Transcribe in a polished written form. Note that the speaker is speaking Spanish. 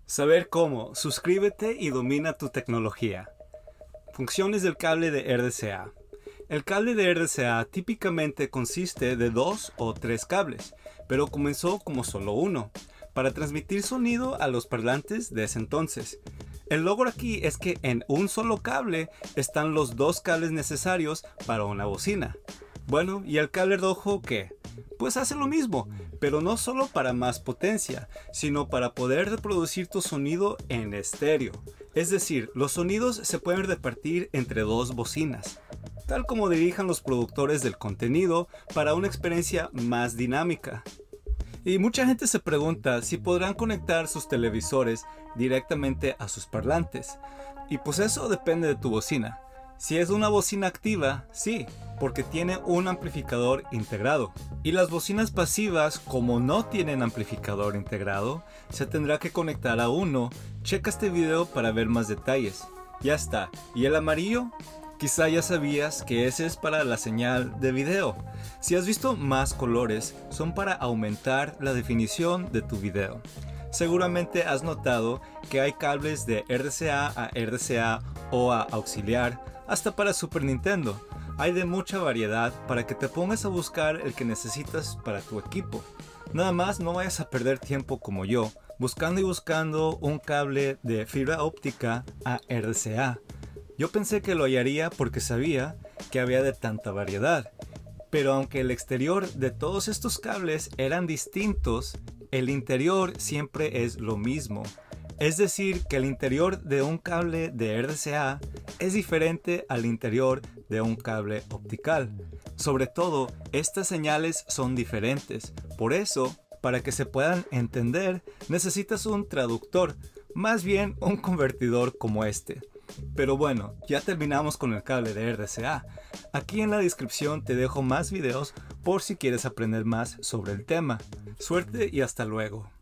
Saber cómo. Suscríbete y domina tu tecnología. Funciones del cable de RDCA. El cable de RDCA típicamente consiste de 2 o 3 cables, pero comenzó como solo uno, para transmitir sonido a los parlantes de ese entonces. El logro aquí es que en un solo cable están los 2 cables necesarios para una bocina. Bueno, ¿y el cable rojo qué? Pues hace lo mismo, pero no solo para más potencia, sino para poder reproducir tu sonido en estéreo. Es decir, los sonidos se pueden repartir entre 2 bocinas, tal como dirijan los productores del contenido para una experiencia más dinámica. Y mucha gente se pregunta si podrán conectar sus televisores directamente a sus parlantes. Y pues eso depende de tu bocina. Si es una bocina activa, sí, porque tiene un amplificador integrado. Y las bocinas pasivas, como no tienen amplificador integrado, se tendrá que conectar a uno. Checa este video para ver más detalles. Ya está. ¿Y el amarillo? Quizá ya sabías que ese es para la señal de video. Si has visto más colores, son para aumentar la definición de tu video. Seguramente has notado que hay cables de RDCA a RDCA o a auxiliar, hasta para Super Nintendo. Hay de mucha variedad para que te pongas a buscar el que necesitas para tu equipo. Nada más no vayas a perder tiempo como yo, buscando y buscando un cable de fibra óptica a RDCA. Yo pensé que lo hallaría porque sabía que había de tanta variedad. Pero aunque el exterior de todos estos cables eran distintos, el interior siempre es lo mismo. Es decir, que el interior de un cable de RDCA es diferente al interior de un cable optical. Sobre todo, estas señales son diferentes. Por eso, para que se puedan entender, necesitas un traductor, más bien un convertidor como este. Pero bueno, ya terminamos con el cable de RDCA. Aquí en la descripción te dejo más videos por si quieres aprender más sobre el tema. Suerte y hasta luego.